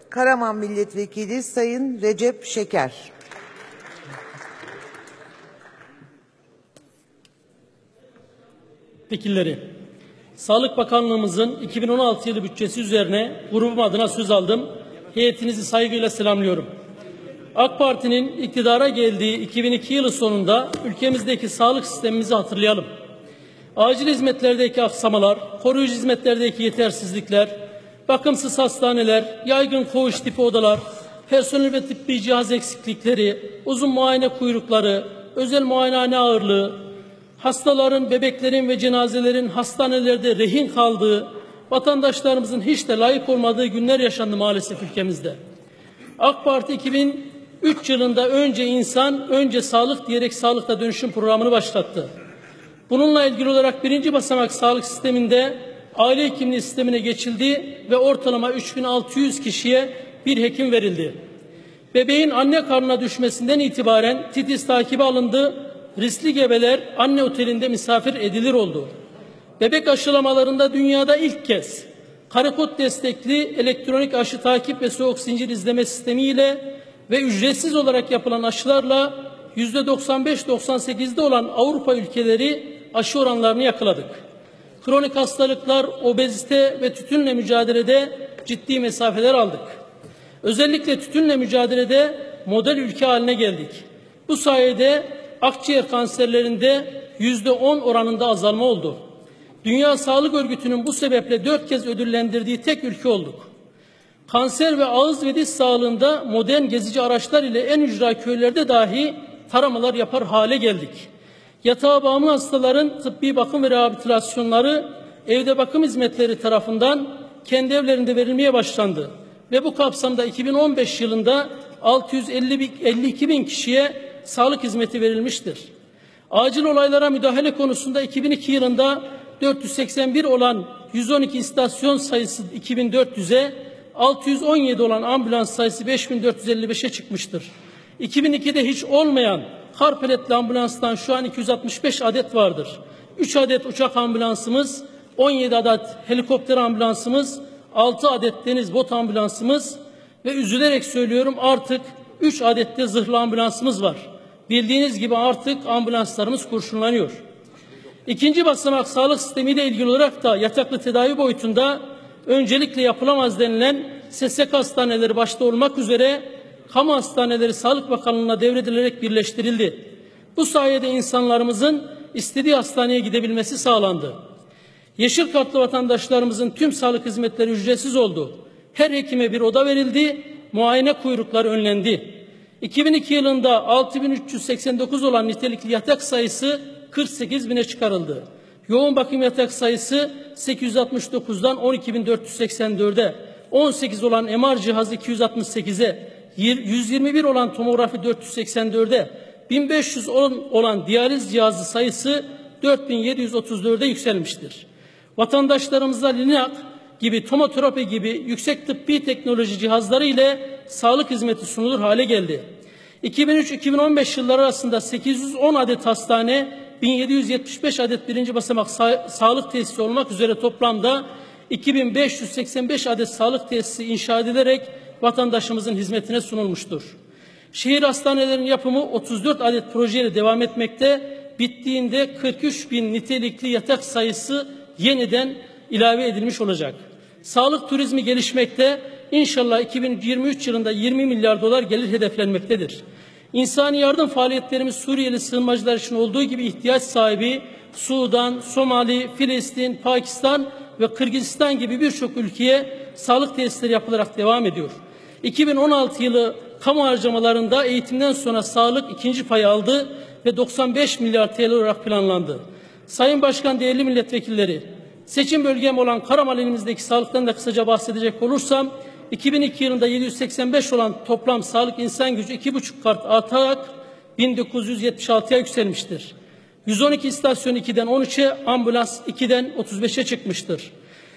Karaman Milletvekili Sayın Recep Şeker. Vekilleri, Sağlık Bakanlığımızın 2016 yılı bütçesi üzerine grubum adına söz aldım. Heyetinizi saygıyla selamlıyorum. AK Parti'nin iktidara geldiği 2002 yılı sonunda ülkemizdeki sağlık sistemimizi hatırlayalım. Acil hizmetlerdeki aksamalar, koruyucu hizmetlerdeki yetersizlikler, bakımsız hastaneler, yaygın koğuş tipi odalar, personel ve tıbbi cihaz eksiklikleri, uzun muayene kuyrukları, özel muayenehane ağırlığı, hastaların, bebeklerin ve cenazelerin hastanelerde rehin kaldığı, vatandaşlarımızın hiç de layık olmadığı günler yaşandı maalesef ülkemizde. AK Parti 2003 yılında önce insan, önce sağlık diyerek sağlıkla dönüşüm programını başlattı. Bununla ilgili olarak birinci basamak sağlık sisteminde aile hekimliği sistemine geçildi ve ortalama 3600 kişiye bir hekim verildi. Bebeğin anne karnına düşmesinden itibaren titiz takibi alındı. Riskli gebeler anne otelinde misafir edilir oldu. Bebek aşılamalarında dünyada ilk kez karekod destekli elektronik aşı takip ve soğuk zincir izleme sistemiyle ve ücretsiz olarak yapılan aşılarla %95-98'de olan Avrupa ülkeleri aşı oranlarını yakaladık. Kronik hastalıklar, obezite ve tütünle mücadelede ciddi mesafeler aldık. Özellikle tütünle mücadelede model ülke haline geldik. Bu sayede akciğer kanserlerinde %10 oranında azalma oldu. Dünya Sağlık Örgütü'nün bu sebeple 4 kez ödüllendirdiği tek ülke olduk. Kanser ve ağız ve diş sağlığında modern gezici araçlar ile en ücra köylerde dahi taramalar yapar hale geldik. Yatağa bağımlı hastaların tıbbi bakım ve rehabilitasyonları evde bakım hizmetleri tarafından kendi evlerinde verilmeye başlandı. Ve bu kapsamda 2015 yılında 652 bin kişiye sağlık hizmeti verilmiştir. Acil olaylara müdahale konusunda 2002 yılında 481 olan 112 istasyon sayısı 2400'e, 617 olan ambulans sayısı 5455'e çıkmıştır. 2002'de hiç olmayan kar peletli ambulanstan şu an 265 adet vardır. 3 adet uçak ambulansımız, 17 adet helikopter ambulansımız, 6 adet deniz bot ambulansımız ve üzülerek söylüyorum artık 3 adet de zırhlı ambulansımız var. Bildiğiniz gibi artık ambulanslarımız kurşunlanıyor. İkinci basamak sağlık sistemiyle ilgili olarak da yataklı tedavi boyutunda öncelikle yapılamaz denilen SSK hastaneleri başta olmak üzere kamu hastaneleri Sağlık Bakanlığı'na devredilerek birleştirildi. Bu sayede insanlarımızın istediği hastaneye gidebilmesi sağlandı. Yeşil kartlı vatandaşlarımızın tüm sağlık hizmetleri ücretsiz oldu. Her hekime bir oda verildi, muayene kuyrukları önlendi. 2002 yılında 6389 olan nitelikli yatak sayısı 48 bine çıkarıldı. Yoğun bakım yatak sayısı 869'dan 12.484'e, 18 olan MR cihazı 268'e, 121 olan tomografi 484'e, 1510 olan diyaliz cihazı sayısı 4734'e yükselmiştir. Vatandaşlarımıza Linac gibi, tomoterapi gibi yüksek tıbbi teknoloji cihazları ile sağlık hizmeti sunulur hale geldi. 2003-2015 yılları arasında 810 adet hastane, 1775 adet birinci basamak sağlık tesisi olmak üzere toplamda 2585 adet sağlık tesisi inşa edilerek vatandaşımızın hizmetine sunulmuştur. Şehir hastanelerinin yapımı 34 adet projeyle devam etmekte, bittiğinde 43 bin nitelikli yatak sayısı yeniden ilave edilmiş olacak. Sağlık turizmi gelişmekte, İnşallah 2023 yılında 20 milyar dolar gelir hedeflenmektedir. İnsani yardım faaliyetlerimiz Suriyeli sığınmacılar için olduğu gibi ihtiyaç sahibi Sudan, Somali, Filistin, Pakistan ve Kırgızistan gibi birçok ülkeye sağlık tesisleri yapılarak devam ediyor. 2016 yılı kamu harcamalarında eğitimden sonra sağlık ikinci payı aldı ve 95 milyar TL olarak planlandı. Sayın Başkan, değerli milletvekilleri, seçim bölgem olan Karaman ilimizdeki sağlıktan da kısaca bahsedecek olursam, 2002 yılında 785 olan toplam sağlık insan gücü 2,5 kat artarak 1976'ya yükselmiştir. 112 istasyon 2'den 13'e, ambulans 2'den 35'e çıkmıştır.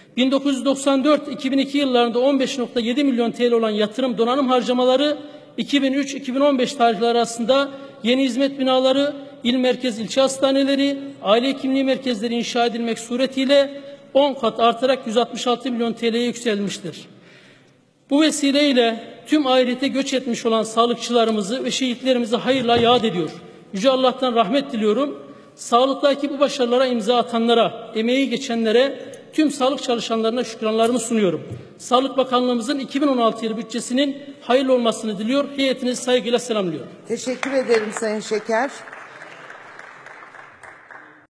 1994-2002 yıllarında 15,7 milyon TL olan yatırım donanım harcamaları 2003-2015 tarihleri arasında yeni hizmet binaları, il merkez ilçe hastaneleri, aile hekimliği merkezleri inşa edilmek suretiyle 10 kat artarak 166 milyon TL'ye yükselmiştir. Bu vesileyle tüm ahirete göç etmiş olan sağlıkçılarımızı ve şehitlerimizi hayırla yad ediyor. Yüce Allah'tan rahmet diliyorum. Sağlıktaki bu başarılara imza atanlara, emeği geçenlere, tüm sağlık çalışanlarına şükranlarımı sunuyorum. Sağlık Bakanlığımızın 2016 yılı bütçesinin hayırlı olmasını diliyor. Heyetinizi saygıyla selamlıyorum. Teşekkür ederim Sayın Şeker.